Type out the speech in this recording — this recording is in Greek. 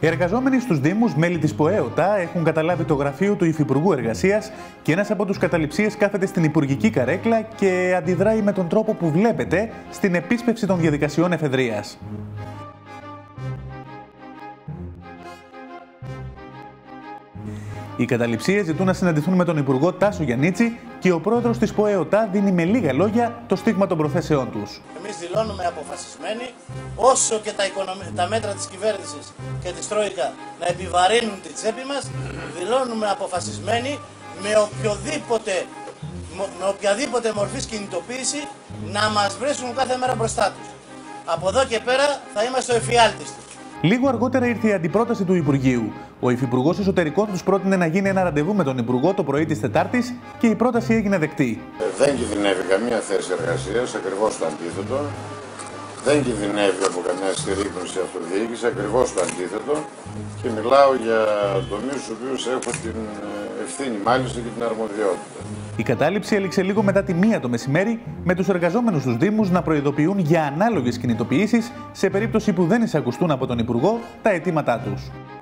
Οι εργαζόμενοι στους Δήμους, μέλη της ΠΟΕΟΤΑ, έχουν καταλάβει το γραφείο του Υφυπουργού Εργασίας και ένας από τους καταληψίες κάθεται στην υπουργική καρέκλα και αντιδράει με τον τρόπο που βλέπετε στην επίσπευση των διαδικασιών εφεδρείας. Οι καταληψίες ζητούν να συναντηθούν με τον Υπουργό Τάσο Γιαννίτση και ο πρόεδρος της ΠΟΕΟΤΑ δίνει με λίγα λόγια το στίγμα των προθέσεών τους. Εμείς δηλώνουμε αποφασισμένοι, όσο και τα μέτρα της κυβέρνησης και της Τρόικα να επιβαρύνουν τη τσέπη μας, δηλώνουμε αποφασισμένοι με οποιαδήποτε μορφής κινητοποίηση να μας βρίσκουν κάθε μέρα μπροστά τους. Από εδώ και πέρα θα είμαστε ο εφιάλτης τους. Λίγο αργότερα ήρθε η αντιπρόταση του Υπουργείου. Ο Υφυπουργός Εσωτερικών τους πρότεινε να γίνει ένα ραντεβού με τον Υπουργό το πρωί της Τετάρτης και η πρόταση έγινε δεκτή. Δεν κινδυνεύει καμία θέση εργασίας, ακριβώς το αντίθετο. Δεν κινδυνεύει από καμιά συρρήκνωση αυτοδιοίκηση, ακριβώς το αντίθετο. Και μιλάω για τομείς στους οποίους έχω την ευθύνη μάλιστα και την αρμοδιότητα. Η κατάληψη έληξε λίγο μετά τη 1 το μεσημέρι, με τους εργαζόμενους στους Δήμους να προειδοποιούν για ανάλογες κινητοποιήσεις σε περίπτωση που δεν εισακουστούν από τον Υπουργό τα αιτήματά τους.